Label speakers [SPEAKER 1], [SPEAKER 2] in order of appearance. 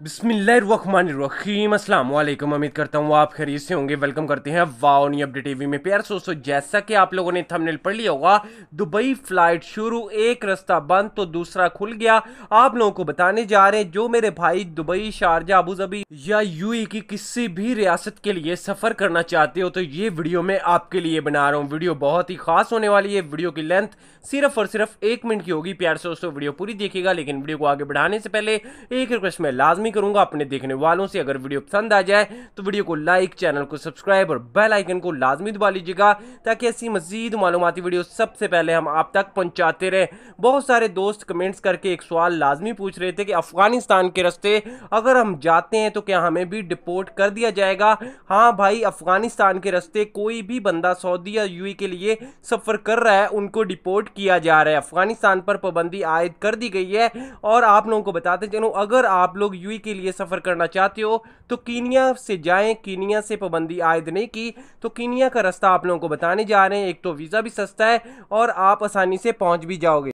[SPEAKER 1] बिस्मिल्लाहिर्रहमानिर्रहीम, अस्सलाम वालेकुम। उम्मीद करता हूँ आप खैरियत से होंगे। वेलकम करते हैं वाओ न्यू अपडेट टीवी में। प्यार दोस्तों, जैसा कि आप लोगों ने थंबनेल पढ़ लिया होगा, दुबई फ्लाइट शुरू, एक रास्ता बंद तो दूसरा खुल गया। आप लोगों को बताने जा रहे हैं, जो मेरे भाई दुबई, शारजा, अबू धाबी या यूएई की किसी भी रियासत के लिए सफर करना चाहते हो तो ये वीडियो मैं आपके लिए बना रहा हूँ। वीडियो बहुत ही खास होने वाली है। वीडियो की लेंथ सिर्फ और सिर्फ 1 मिनट की होगी। प्यार से दोस्तों वीडियो पूरी देखिएगा, लेकिन वीडियो को आगे बढ़ाने से पहले एक रिक्वेस्ट मैं लाजमी करूंगा अपने देखने वालों से, अगर वीडियो पसंद आ जाए तो वीडियो को लाइक, चैनल को सब्सक्राइब और बेल आइकन को लाजमी दबा लीजिएगा, ताकि ऐसी मजीद मालूमाती वीडियो सबसे पहले हम आप तक पहुंचाते रहे। बहुत सारे दोस्त कमेंट्स करके एक सवाल लाजमी पूछ रहे थे कि अफगानिस्तान के रास्ते अगर हम जाते हैं तो क्या हमें भी डिपोर्ट कर दिया जाएगा। हाँ भाई, अफगानिस्तान के रास्ते कोई भी बंदा सऊदी या यूएई के लिए सफर कर रहा है उनको डिपोर्ट किया जा रहा है। अफगानिस्तान पर पाबंदी आयद कर दी गई है। और आप लोगों को बताते चलो, अगर आप लोग यूएई के लिए सफर करना चाहते हो तो कीनिया से जाएं। कीनिया से पाबंदी आयद नहीं की, तो कीनिया का रास्ता आप लोगों को बताने जा रहे हैं। एक तो वीजा भी सस्ता है और आप आसानी से पहुंच भी जाओगे।